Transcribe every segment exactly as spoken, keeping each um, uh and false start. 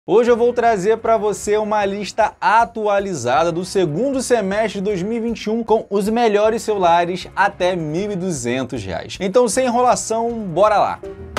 Hoje eu vou trazer para você uma lista atualizada do segundo semestre de dois mil e vinte e um com os melhores celulares até mil e duzentos reais. Então, sem enrolação, bora lá!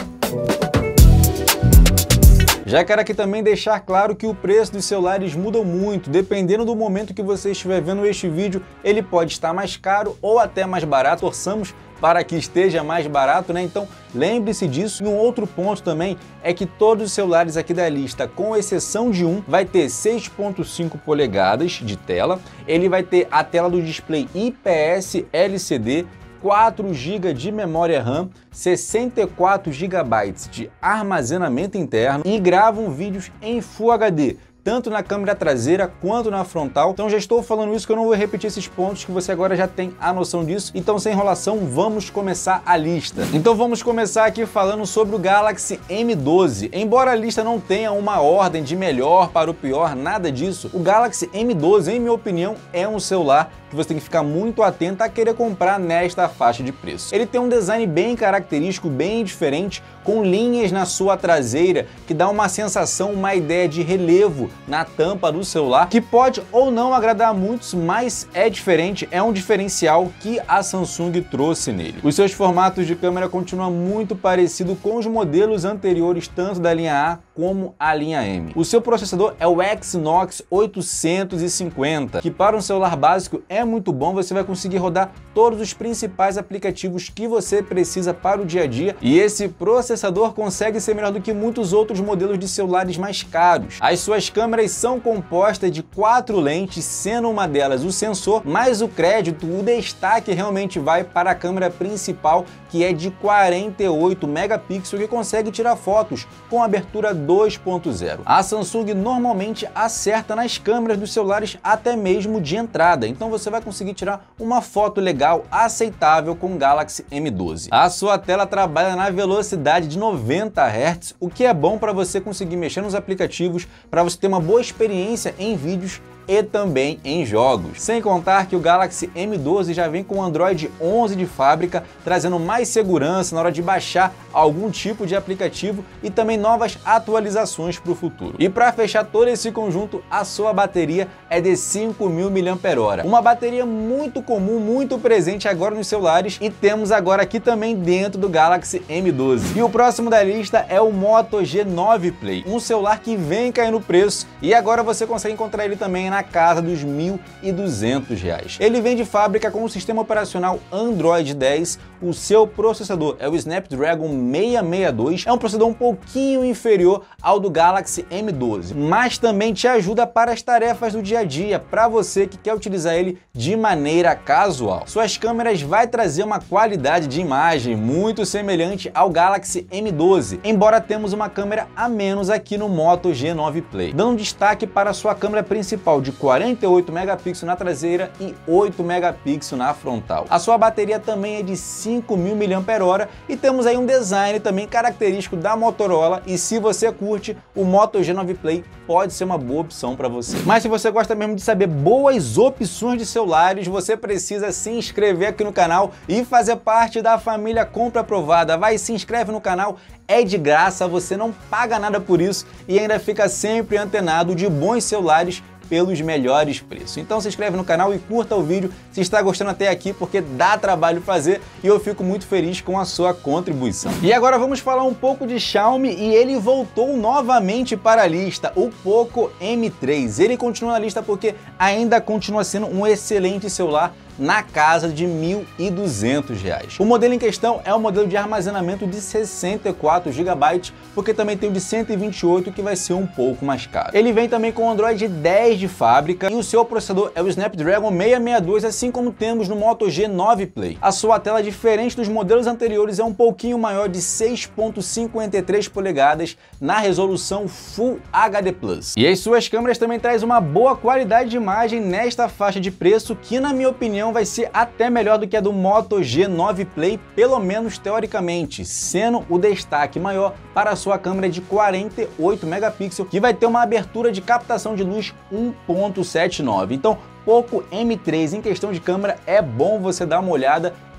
Já quero aqui também deixar claro que o preço dos celulares muda muito, dependendo do momento que você estiver vendo este vídeo, ele pode estar mais caro ou até mais barato, torçamos para que esteja mais barato, né? Então lembre-se disso. E um outro ponto também é que todos os celulares aqui da lista, com exceção de um, vai ter seis ponto cinco polegadas de tela, ele vai ter a tela do display I P S L C D, quatro gigas de memória RAM, sessenta e quatro gigabytes de armazenamento interno e gravam vídeos em Full H D, tanto na câmera traseira quanto na frontal. Então já estou falando isso que eu não vou repetir esses pontos, que você agora já tem a noção disso. Então, sem enrolação, vamos começar a lista. Então vamos começar aqui falando sobre o Galaxy M doze. Embora a lista não tenha uma ordem de melhor para o pior, nada disso, o Galaxy M doze, em minha opinião, é um celular que você tem que ficar muito atento a querer comprar nesta faixa de preço. Ele tem um design bem característico, bem diferente, com linhas na sua traseira, que dá uma sensação, uma ideia de relevo na tampa do celular, que pode ou não agradar a muitos, mas é diferente, é um diferencial que a Samsung trouxe nele. Os seus formatos de câmera continuam muito parecidos com os modelos anteriores, tanto da linha A como a linha M. O seu processador é o Exynos oitocentos e cinquenta, que para um celular básico é muito bom, você vai conseguir rodar todos os principais aplicativos que você precisa para o dia a dia, e esse processador consegue ser melhor do que muitos outros modelos de celulares mais caros. As suas câmeras são compostas de quatro lentes, sendo uma delas o sensor, mas o crédito, o destaque realmente vai para a câmera principal, que é de quarenta e oito megapixels, que consegue tirar fotos com abertura dois ponto zero. A Samsung normalmente acerta nas câmeras dos celulares até mesmo de entrada, então você vai conseguir tirar uma foto legal, aceitável com o Galaxy M doze. A sua tela trabalha na velocidade de noventa hertz, o que é bom para você conseguir mexer nos aplicativos, para você ter uma boa experiência em vídeos e também em jogos. Sem contar que o Galaxy M doze já vem com o Android onze de fábrica, trazendo mais segurança na hora de baixar algum tipo de aplicativo e também novas atualizações para o futuro. E para fechar todo esse conjunto, a sua bateria é de cinco mil miliampères-hora. Uma bateria muito comum, muito presente agora nos celulares, e temos agora aqui também dentro do Galaxy M doze. E o próximo da lista é o Moto G nove Play, um celular que vem caindo no preço e agora você consegue encontrar ele também na casa dos mil e duzentos reais. Ele vem de fábrica com o sistema operacional Android dez, o seu processador é o Snapdragon seiscentos e sessenta e dois, é um processador um pouquinho inferior ao do Galaxy M doze, mas também te ajuda para as tarefas do dia a dia, para você que quer utilizar ele de maneira casual. Suas câmeras vai trazer uma qualidade de imagem muito semelhante ao Galaxy M doze, embora temos uma câmera a menos aqui no Moto G nove Play, dando destaque para a sua câmera principal de quarenta e oito megapixels na traseira e oito megapixels na frontal. A sua bateria também é de cinco mil miliampères-hora e temos aí um design também característico da Motorola, e se você curte, o Moto G nove Play pode ser uma boa opção para você. Mas se você gosta mesmo de saber boas opções de celulares, você precisa se inscrever aqui no canal e fazer parte da família Compra Aprovada. Vai, se inscreve no canal, é de graça, você não paga nada por isso e ainda fica sempre antenado de bons celulares pelos melhores preços. Então se inscreve no canal e curta o vídeo se está gostando até aqui, porque dá trabalho fazer e eu fico muito feliz com a sua contribuição. E agora vamos falar um pouco de Xiaomi, e ele voltou novamente para a lista, o Poco M três. Ele continua na lista porque ainda continua sendo um excelente celular na casa de mil e duzentos reais. O modelo em questão é o modelo de armazenamento de sessenta e quatro gigabytes, porque também tem o de cento e vinte e oito, que vai ser um pouco mais caro. Ele vem também com o Android dez de fábrica e o seu processador é o Snapdragon seiscentos e sessenta e dois, assim como temos no Moto G nove Play. A sua tela, diferente dos modelos anteriores, é um pouquinho maior, de seis ponto cinquenta e três polegadas na resolução Full H D plus. E as suas câmeras também trazem uma boa qualidade de imagem nesta faixa de preço, que na minha opinião vai ser até melhor do que a do Moto G nove Play, pelo menos teoricamente, sendo o destaque maior para a sua câmera de quarenta e oito megapixels, que vai ter uma abertura de captação de luz um ponto setenta e nove. Então, Poco M três em questão de câmera é bom você dar uma olhada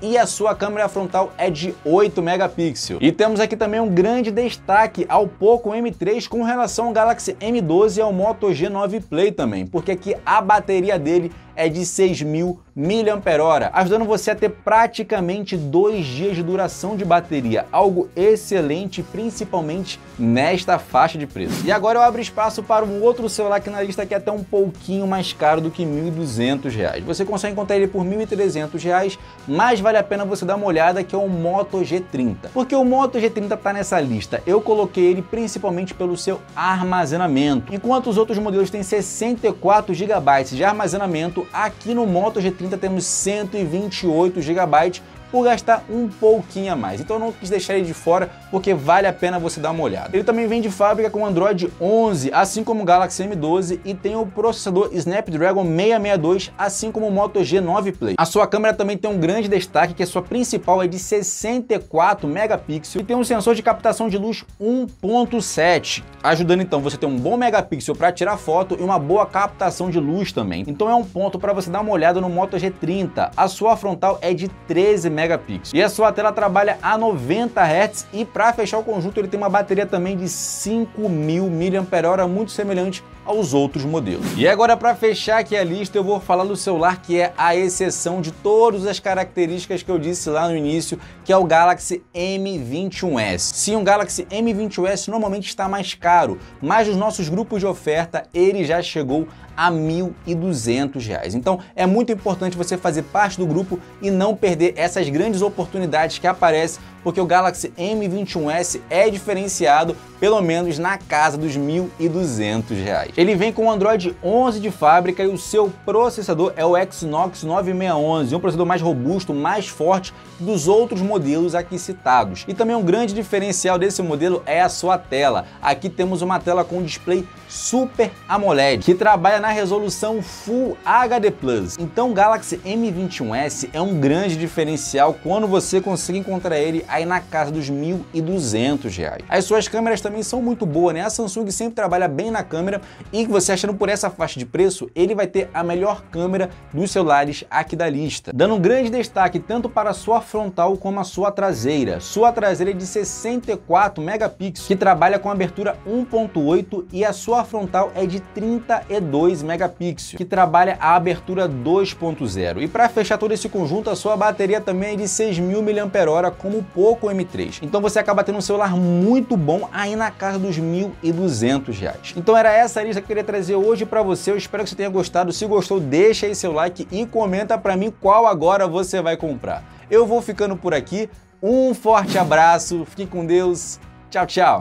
e a sua câmera frontal é de oito megapixels. E temos aqui também um grande destaque ao Poco M três com relação ao Galaxy M doze e ao Moto G nove Play também, porque aqui a bateria dele é de seis mil miliampères-hora, ajudando você a ter praticamente dois dias de duração de bateria, algo excelente, principalmente nesta faixa de preço. E agora eu abro espaço para um outro celular aqui na lista que é até um pouquinho mais caro do que mil e duzentos reais. Você consegue encontrar ele por mil e trezentos reais, mas vale a pena você dar uma olhada, que é o Moto G trinta. Porque o Moto G trinta está nessa lista, eu coloquei ele principalmente pelo seu armazenamento. Enquanto os outros modelos têm sessenta e quatro gigabytes de armazenamento, aqui no Moto G trinta temos cento e vinte e oito gigabytes por gastar um pouquinho a mais. Então eu não quis deixar ele de fora porque vale a pena você dar uma olhada. Ele também vem de fábrica com Android onze, assim como o Galaxy M doze, e tem o processador Snapdragon seiscentos e sessenta e dois, assim como o Moto G nove Play. A sua câmera também tem um grande destaque, que a sua principal é de sessenta e quatro megapixels e tem um sensor de captação de luz um ponto sete, ajudando então você a ter um bom megapixel para tirar foto e uma boa captação de luz também. Então é um ponto para você dar uma olhada no Moto G trinta. A sua frontal é de treze megapixels. E a sua tela trabalha a noventa hertz e para fechar o conjunto ele tem uma bateria também de cinco mil miliampères-hora, muito semelhante aos outros modelos. E agora, para fechar aqui a lista, eu vou falar do celular que é a exceção de todas as características que eu disse lá no início, que é o Galaxy M vinte e um S. Sim, o Galaxy M vinte e um S normalmente está mais caro, mas nos nossos grupos de oferta ele já chegou a mil e duzentos reais. Então é muito importante você fazer parte do grupo e não perder essas grandes oportunidades que aparecem, porque o Galaxy M vinte e um S é diferenciado pelo menos na casa dos mil e duzentos reais. Ele vem com o Android onze de fábrica e o seu processador é o Exynos nove seis um, um processador mais robusto, mais forte dos outros modelos aqui citados. E também um grande diferencial desse modelo é a sua tela. Aqui temos uma tela com display Super AMOLED, que trabalha na resolução Full H D plus. Então o Galaxy M vinte e um S é um grande diferencial quando você consegue encontrar ele aí na casa dos mil e duzentos reais. As suas câmeras também são muito boas, né? A Samsung sempre trabalha bem na câmera e você achando por essa faixa de preço, ele vai ter a melhor câmera dos celulares aqui da lista, dando um grande destaque tanto para a sua frontal como a sua traseira. Sua traseira é de sessenta e quatro megapixels, que trabalha com abertura um ponto oito, e a sua frontal é de trinta e dois megapixels, que trabalha a abertura dois ponto zero. E para fechar todo esse conjunto, a sua bateria também é de seis mil miliampères-hora, como o Poco M três. Então você acaba tendo um celular muito bom aí na casa dos mil e duzentos reais. Então era essa a lista que eu queria trazer hoje para você. Eu espero que você tenha gostado. Se gostou, deixa aí seu like e comenta para mim qual agora você vai comprar. Eu vou ficando por aqui. Um forte abraço, fique com Deus. Tchau, tchau.